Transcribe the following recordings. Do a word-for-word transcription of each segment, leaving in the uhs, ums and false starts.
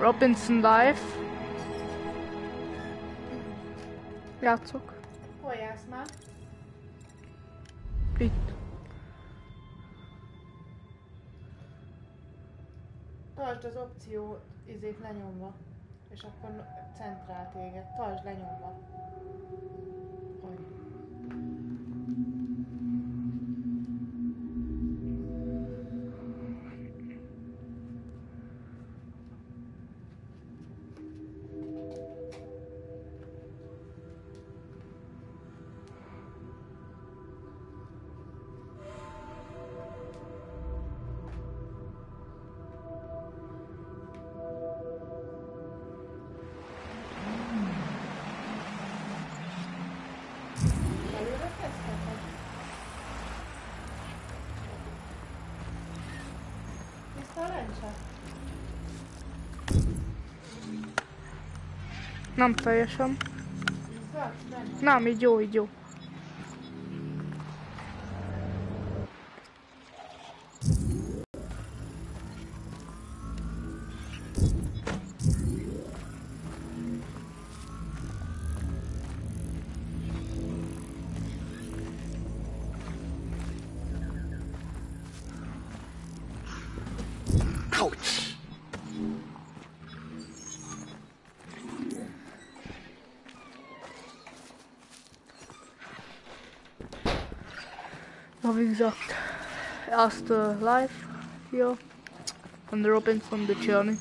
Robinson Live. Jacek. Halljász már? Itt. Tartsd az opció izét lenyomva, és akkor centrál téged. Tartsd lenyomva. Hogy. Nem teljesen. Nem, így jó, így jó. Ja, wie gesagt, erste Live hier von der Robinson The Journey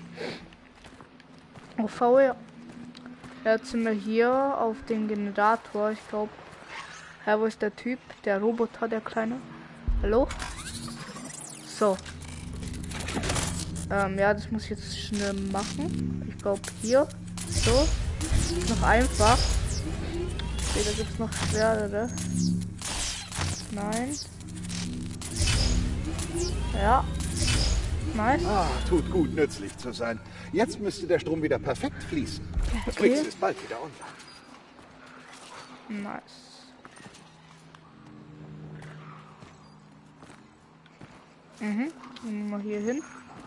auf V R. Jetzt sind wir hier auf den Generator. Ich glaube, ja, wo ist der Typ? Der Roboter, der kleine. Hallo? So. Ähm, ja, das muss ich jetzt schnell machen. Ich glaube hier. So. Noch einfach. Okay, da gibt es noch schwerere. Nein. Ja. Nice. Ah, tut gut, nützlich zu sein. Jetzt müsste der Strom wieder perfekt fließen. Das Okay. Mix ist bald wieder online. Nice. Mhm. Gehen wir mal hier hin.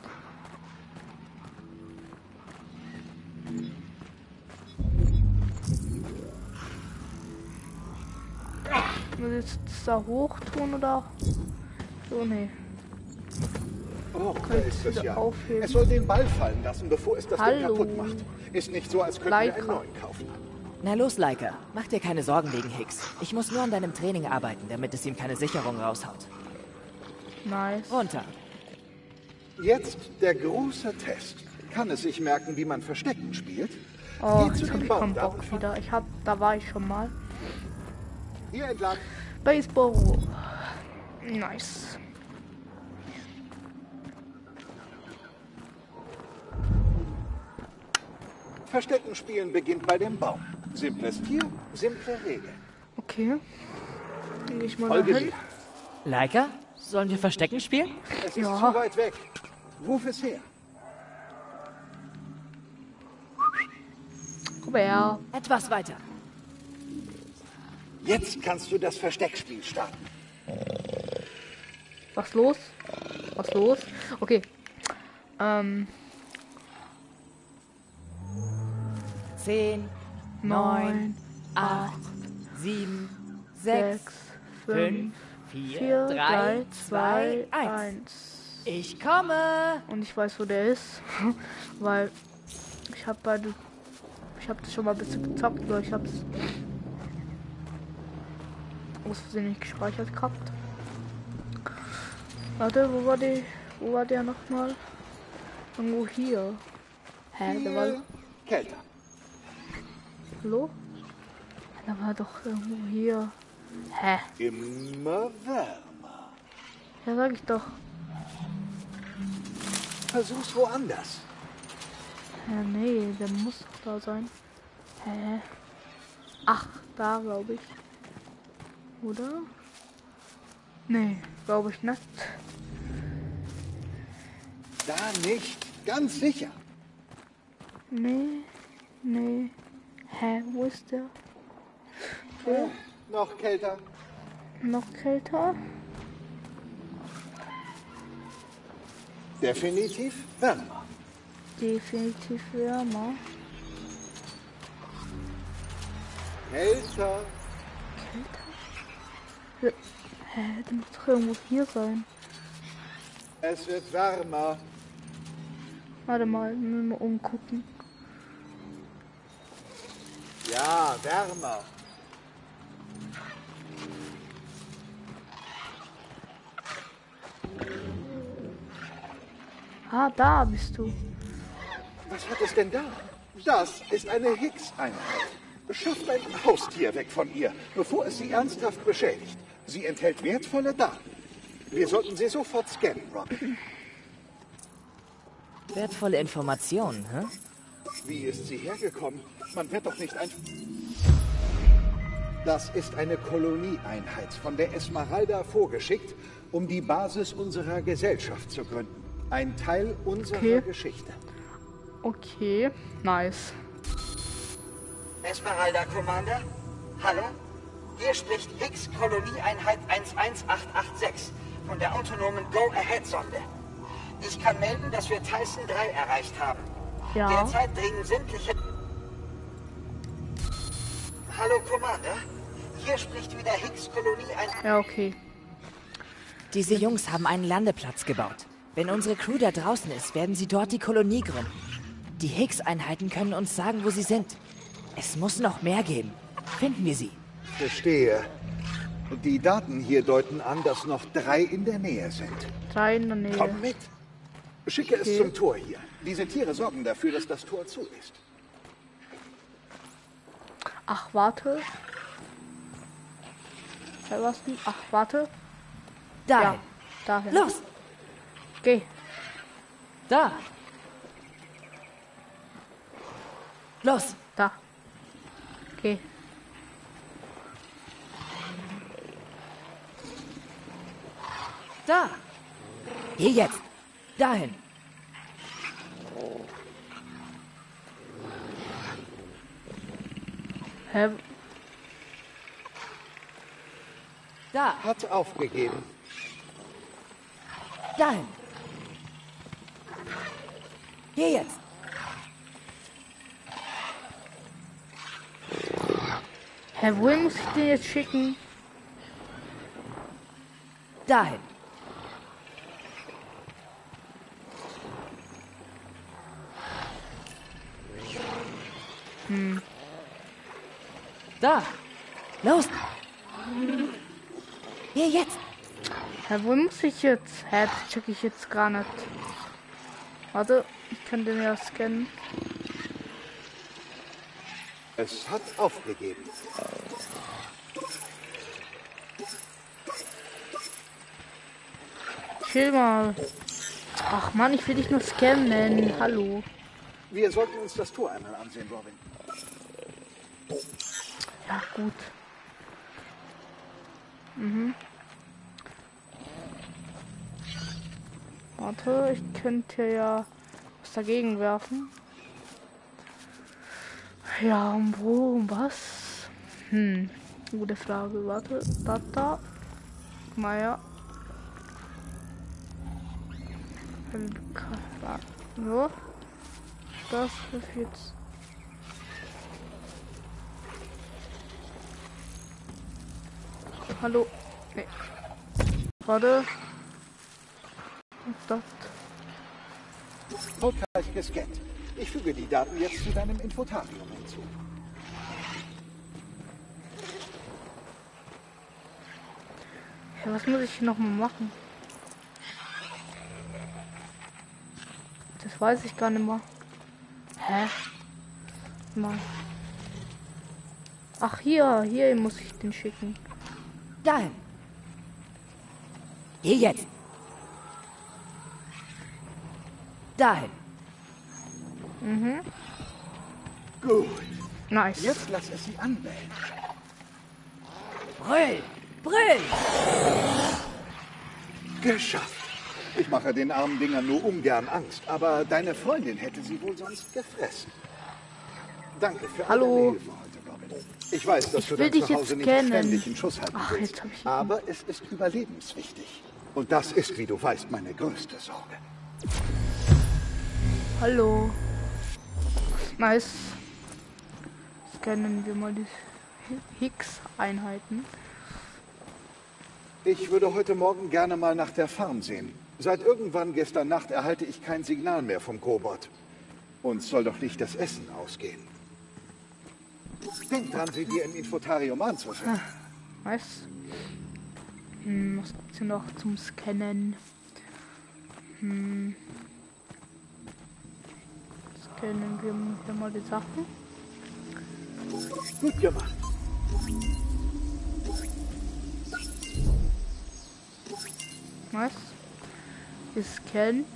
Muss ich jetzt da hoch tun oder? So, nee. Oh, da Könnt ist es ihr ja. aufheben? Es soll den Ball fallen lassen, bevor es das Ding Hallo. kaputt macht. Ist nicht so, als könnten wir Leica. einen neuen kaufen. Na los, Leica. Mach dir keine Sorgen wegen Hicks. Ich muss nur an deinem Training arbeiten, damit es ihm keine Sicherung raushaut. Nice. Runter. Jetzt der große Test. Kann es sich merken, wie man Verstecken spielt? Oh, Geh zu jetzt hab dem ich Baum keinen da Bock und wieder. Ich hab, da war ich schon mal. hier entlang. Baseball. Nice. Verstecken spielen beginnt bei dem Baum. Simples Tier, simple Regel. Okay. Dann geh ich mal Folge dahin. mir. Leica, sollen wir Verstecken spielen? Es ist Ja. zu weit weg. Ruf es her. Komm her. Etwas weiter. Jetzt kannst du das Versteckspiel starten. Was los? Was los? Okay. Ähm. Zehn, neun, acht, sieben, sechs, sechs, fünf, vier, vier, drei, drei, zwei, zwei, eins. eins. Ich komme. Und ich weiß, wo der ist, weil ich habe beide, ich habe das schon mal ein bisschen gezockt, aber ich habe es aus Versehen nicht gespeichert gehabt. Warte, wo war die, wo war der nochmal? Irgendwo hier. Hä, der war, Viel kälter. hallo? Der war doch irgendwo hier. Hä? Immer wärmer. Ja, sag ich doch. Versuch's woanders. Ja, nee, der muss doch da sein. Hä? Ach, da glaube ich. Oder? Nee, glaube ich nicht. Da nicht. Ganz sicher. Nee, nee. Hä, wo ist der? Wo? Noch kälter. Noch kälter? Definitiv wärmer. definitiv wärmer. Kälter. Kälter? Hä, der muss doch irgendwo hier sein. Es wird wärmer. Warte mal, müssen wir umgucken. Ja, wärmer. Ah, da bist du. Was hat es denn da? Das ist eine Higgs-Einheit. Schafft ein Haustier weg von ihr, bevor es sie ernsthaft beschädigt. Sie enthält wertvolle Daten. Wir sollten sie sofort scannen, Robin. Wertvolle Informationen, hä? Wie ist sie hergekommen? Man wird doch nicht einfach... Das ist eine Kolonieeinheit von der Esmeralda vorgeschickt, um die Basis unserer Gesellschaft zu gründen. Ein Teil unserer Okay. Geschichte. Okay, nice. Esmeralda Commander? Hallo? Hier spricht Higgs Kolonieeinheit eins eins acht acht sechs von der autonomen Go-Ahead-Sonde. Ich kann melden, dass wir Tyson drei erreicht haben. Ja. Derzeit dringen sämtliche... Hallo Commander? Hier spricht wieder Higgs Kolonieeinheit... Ja, okay. Diese Jungs haben einen Landeplatz gebaut. Wenn unsere Crew da draußen ist, werden sie dort die Kolonie gründen. Die Higgs-Einheiten können uns sagen, wo sie sind. Es muss noch mehr geben. Finden wir sie. Verstehe. Die Daten hier deuten an, dass noch drei in der Nähe sind. Drei in der Nähe. Komm mit. Schicke Okay. es zum Tor hier. Diese Tiere sorgen dafür, dass das Tor zu ist. Ach, warte. Hä, was denn? Ach, warte. Dahin. Ja, dahin. Los! Geh. Da! Los! Da. Geh. Da! Hier jetzt! Dahin! Hä? Da! Hat aufgegeben. Dahin! Hier jetzt! Hä, wohin muss ich den jetzt schicken? Dahin! Hm. Da! Los! Hier jetzt! Hä, wohin muss ich jetzt? Hä, das check ich jetzt gar nicht. Warte, ich kann den ja scannen. Es hat aufgegeben. Chill mal. Ach Mann, ich will dich nur scannen. Hallo. Wir sollten uns das Tor einmal ansehen, Robin. Ja, gut. Mhm. Warte, ich könnte ja was dagegen werfen. Ja, um wo, um was? Hm, gute Frage. Warte, da, da. Mal ja. So. Das ist jetzt. Hallo. Nee. Warte. Das. Erfolgreich gescannt. Ich füge die Daten jetzt zu deinem Infotarium hinzu. Ja, was muss ich hier noch mal machen? Das weiß ich gar nicht mehr. Hä? Mal. Ach, hier, hier muss ich den schicken. Dahin! Hier jetzt! Dahin! Mhm. Gut. Nice. Jetzt lass es sie anmelden. Brüll! Brüll! Geschafft. Ich mache den armen Dingern nur ungern Angst, aber deine Freundin hätte sie wohl sonst gefressen. Danke für Hallo. alle Hilfe heute, Robin. Ich weiß, dass Ich du will dein dich Zuhause jetzt nicht scannen. ständig in Schuss halten Ach, willst, jetzt hab ich ihn. aber es ist überlebenswichtig. Und das ist, wie du weißt, meine größte Sorge. Hallo. Nice. Scannen wir mal die Higgs-Einheiten. Ich würde heute Morgen gerne mal nach der Farm sehen. Seit irgendwann gestern Nacht erhalte ich kein Signal mehr vom Cobot. Uns soll doch nicht das Essen ausgehen. Denk dran, sie dir im Infotarium anzusehen. Ah, nice. Hm, was gibt's hier noch zum Scannen? Hm. Scannen wir hier mal die Sachen. Gut gemacht. Was? Gescannt.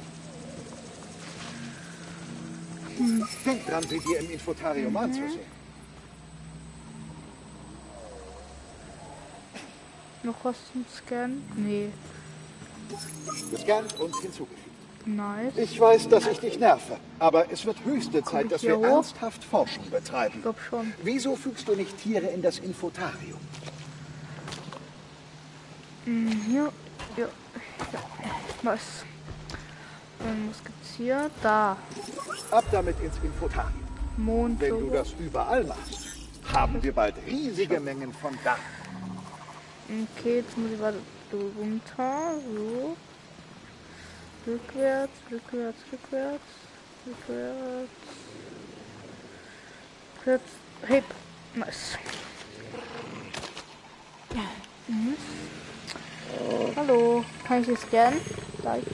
Hm. Denk dran, sie dir im Infotarium mhm. anzusehen. Noch was zum Scannen? Nee. Gescannt und hinzugefügt. Nice. Ich weiß, dass ich dich nerve, aber es wird höchste Zeit, dass wir hoch? ernsthaft Forschung betreiben. Ich glaub schon. Wieso fügst du nicht Tiere in das Infotarium? Hm, hier. Ja. Ja. Nice. Ähm, was gibt's hier? Da. Ab damit ins Infotarium. Mond. Wenn du das überall machst, haben wir bald riesige Mengen von Daten. Okay, jetzt muss ich weiter runter. So. Rückwärts, rückwärts, rückwärts, rückwärts. Rückwärts. Hip. Nice. Mhm. Hallo, kann ich hier scannen? Da ich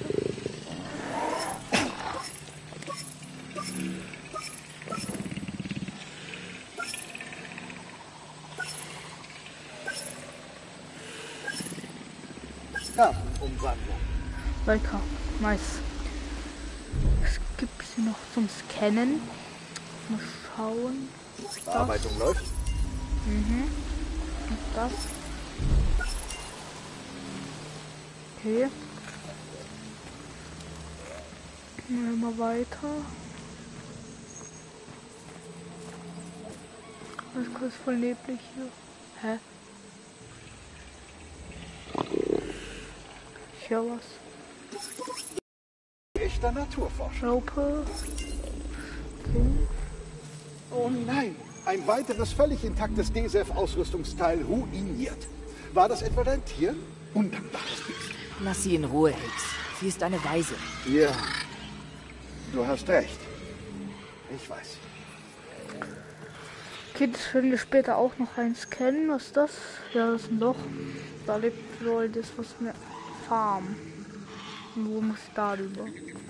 Kartenumwandlung. Lecker. Nice. Was gibt's hier noch zum Scannen? Mal schauen. Bearbeitung läuft. Mhm. Und das. Okay. Mal weiter. Das ist kurz voll neblig hier. Hä? Ich höre was. Echter Naturforscher. Raupe. Okay. Oh nein, ein weiteres völlig intaktes D S F-Ausrüstungsteil ruiniert. War das etwa dein Tier? Undankbares Biest. Lass sie in Ruhe, Higgs. Sie ist eine Waise. Ja, du hast recht. Ich weiß. Okay, das werden wir später auch noch einscannen. Was ist das? Ja, das ist ein Loch. Da lebt wohl das, was eine Farm. Und wo muss ich da rüber?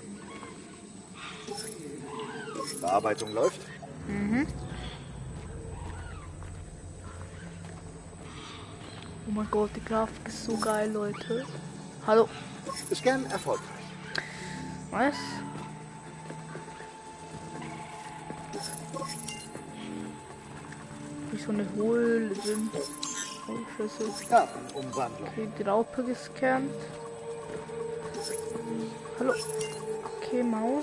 Bearbeitung läuft. Mhm. Oh mein Gott, die Grafik ist so geil, Leute. Hallo. Scan erfolgreich. Was? Wie so eine Höhle drin. Oh, Scheiße. Kartenumwandlung. Okay, die Raupe gescannt. Hallo. Okay, Maus.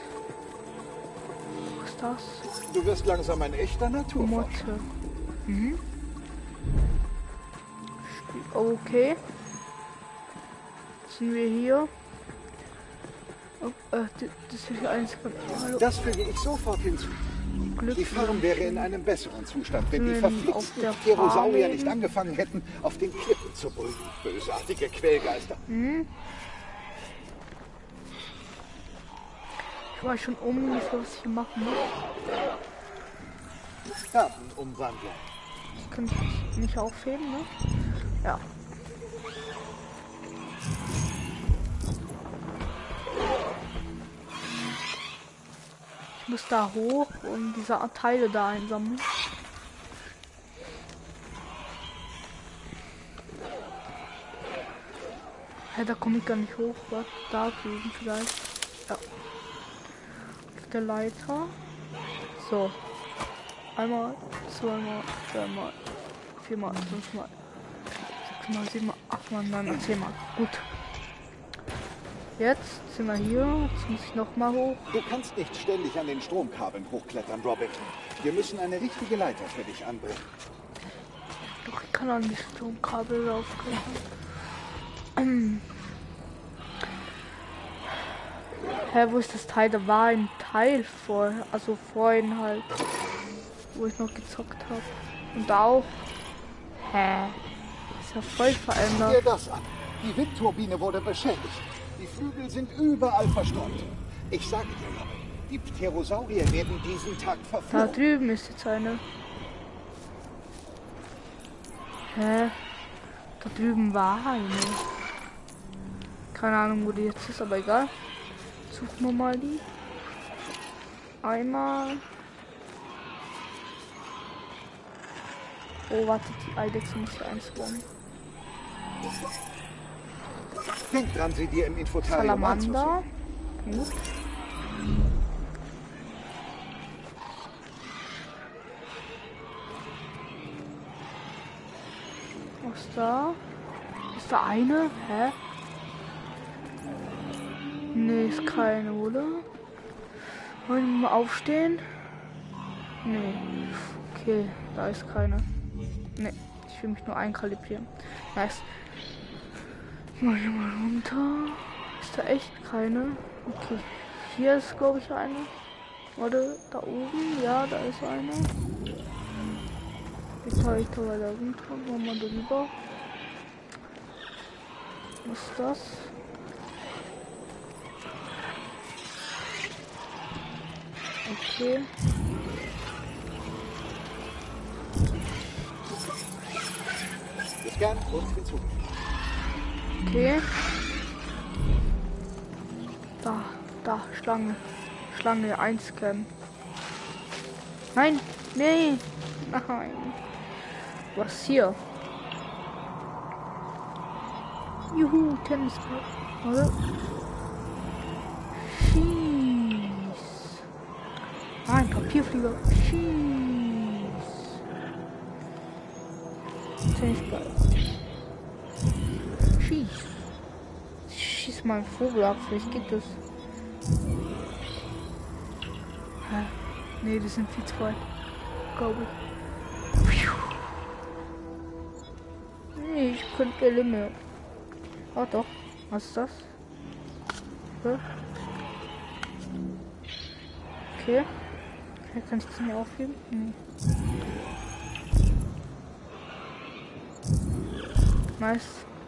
Was ist das? Du wirst langsam ein echter Naturforscher. Motte. Mhm. Okay. Jetzt sind wir hier. Oh, äh, das ist hier eins von. Hallo. Das füge ich sofort hinzu. Glück Die Farm wäre in einem besseren Zustand, wenn die Auf verflixten der Pterosaurier Farm nicht angefangen hätten, auf den Klippen zu brüten. Bösartige Quellgeister. Mhm. Ich weiß schon ungefähr, was ich hier machen muss. Kartenumwandlung. Das kann ich nicht aufheben, ne? Ja. Ich muss da hoch und diese Teile da einsammeln. Hey, da komme ich gar nicht hoch. Was? Da drüben vielleicht. Ja. Auf der Leiter. So. Einmal, zweimal, dreimal, viermal, fünfmal, sechsmal, siebenmal, achtmal, neunmal, zehnmal. Gut. Jetzt sind wir hier. Jetzt muss ich noch mal hoch. Du kannst nicht ständig an den Stromkabeln hochklettern, Robin. Wir müssen eine richtige Leiter für dich anbringen. Doch, ich kann an die Stromkabel raufklettern. Hä, wo ist das Teil? Da war ein Teil vorher, also vorhin halt, wo ich noch gezockt habe. Und auch. Hä? Ist ja voll Sieh dir verändert. das an. Die Windturbine wurde beschädigt. Die Flügel sind überall verstreut. Ich sage dir, Robin, die Pterosaurier werden diesen Tag Da verflucht. drüben ist jetzt eine. Hä? Da drüben war eine. Keine Ahnung, wo die jetzt ist, aber egal. Suchen wir mal die. Einmal. Oh, warte, die Eidechse muss hier einspawnen. Denk dran, sie dir im Infotarium anzusehen. Salamander. Gut. Was ist da? Ist da eine? Hä? Nee, ist keine, oder? Wollen wir mal aufstehen? Nee. Okay, da ist keine. Nee, ich will mich nur einkalibrieren. Nice. Mal hier mal runter. Ist da echt keine? Okay. Hier ist, glaube ich, eine. Oder da oben? Ja, da ist eine. Jetzt habe ich da weiter runter. Machen wir drüber. Was ist das? Okay. Scan und hinzufügen. Okay. Da, da, Schlange. Schlange einscannen. Nein, nee. Nein. Was hier? Juhu, Tennisball. Oder? Schieß. Ah, ein Papierflieger. Schieß. Tennisball. Schieß. Schieß mal einen Vogel ab, vielleicht geht das. Hä? Nee, die sind viel zu weit. Glaube ich. Nee, ich könnte Limit. Oh doch. Was ist das? Okay. Okay. Okay, kann ich das nicht aufheben? Nee. Nice.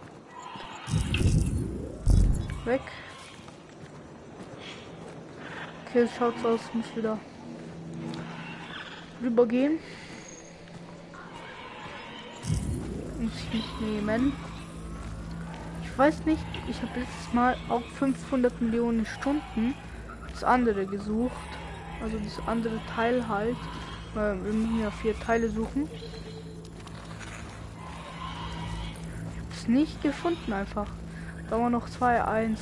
Weg. Okay, es schaut so aus, ich muss wieder rübergehen. Muss ich nicht nehmen. Ich weiß nicht, ich habe letztes Mal auch fünfhundert Millionen Stunden das andere gesucht. Also das andere Teil halt. Weil wir müssen ja vier Teile suchen. Ich habe es nicht gefunden einfach. Da war noch zwei eins.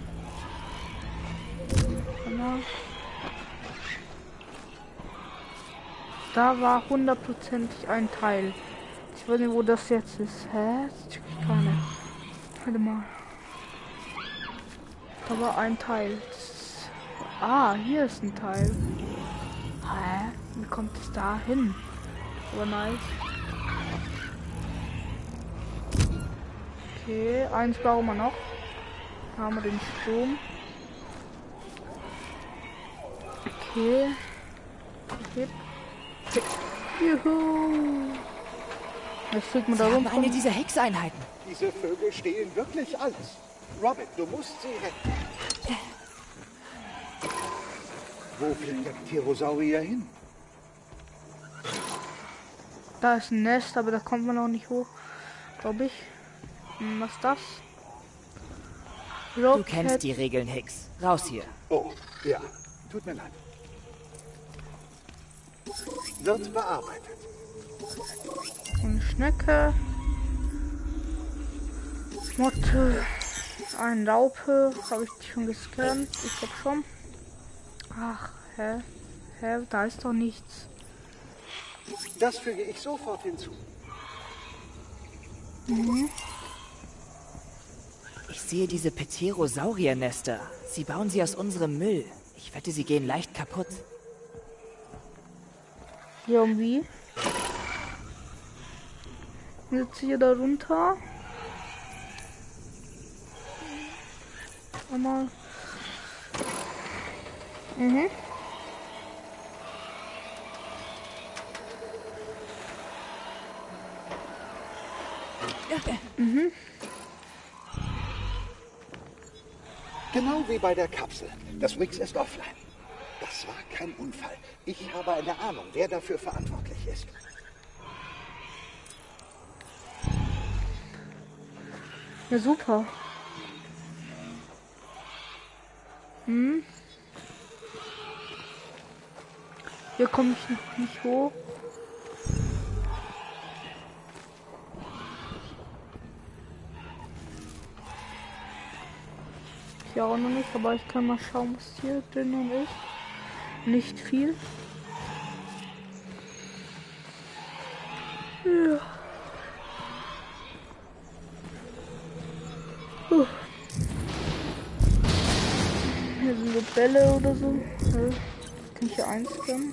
Da war hundertprozentig ein Teil. Ich weiß nicht, wo das jetzt ist. Hä? Das check ich gar nicht. Warte mal. Da war ein Teil. Das... Ah, hier ist ein Teil. Hä? Wie kommt es da hin? Aber nice. Okay, eins brauchen wir noch. Da haben wir den Strom. Okay. Okay. Okay. Juhu. Jetzt fliegt man Sie da haben rum. eine dieser Higgs-Einheiten. Diese Vögel stehlen wirklich alles. Robin, du musst sie retten. Wo fliegt der Pterosaurier hin? Da ist ein Nest, aber da kommt man noch nicht hoch. Glaube ich. Hm, was ist das? Du kennst die Regeln, Higgs. Raus hier. Oh, ja. Tut mir leid. Wird bearbeitet. Eine Schnecke. Motte. Ein Raupe. Habe ich die schon gescannt? Ich glaube schon. Ach, hä? Hä? Da ist doch nichts. Das füge ich sofort hinzu. Mhm. Ich sehe diese Pterosaurier-Nester. Sie bauen sie aus unserem Müll. Ich wette, sie gehen leicht kaputt. Ja, und wie? Jetzt hier da runter. Einmal. Mhm. Mhm. Genau wie bei der Kapsel. Das Wix ist offline. Das war kein Unfall. Ich habe eine Ahnung, wer dafür verantwortlich ist. Ja, super. Hm. Hier komme ich noch nicht hoch. Hier auch noch nicht, aber ich kann mal schauen, was hier drinnen ist. Nicht viel. Ja. Uh. Hier sind so Bälle oder so. Ja. Kann ich hier einscannen?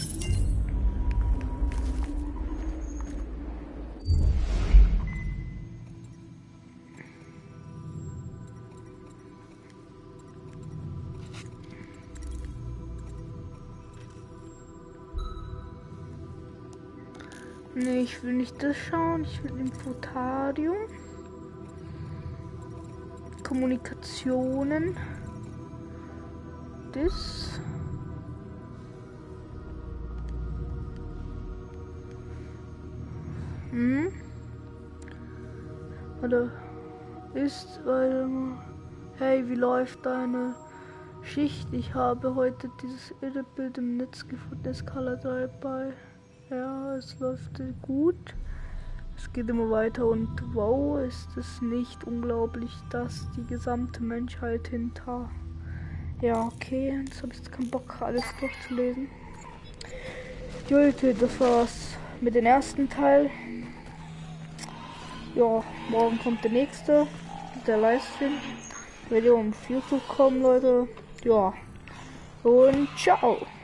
Nee, ich will nicht das schauen. Ich will Infotarium. Kommunikationen. Das. Hm. Oder ist, weil, hey, wie läuft deine Schicht? Ich habe heute dieses Irrebild im Netz gefunden. Skala drei bei. Ja, es läuft gut. Es geht immer weiter und wow, ist es nicht unglaublich, dass die gesamte Menschheit hinter. Ja, okay, jetzt habe ich jetzt keinen Bock, alles durchzulesen. Leute, das war's mit dem ersten Teil. Ja, morgen kommt der nächste, der Livestream. Video um vier zu kommen, Leute. Ja, und ciao.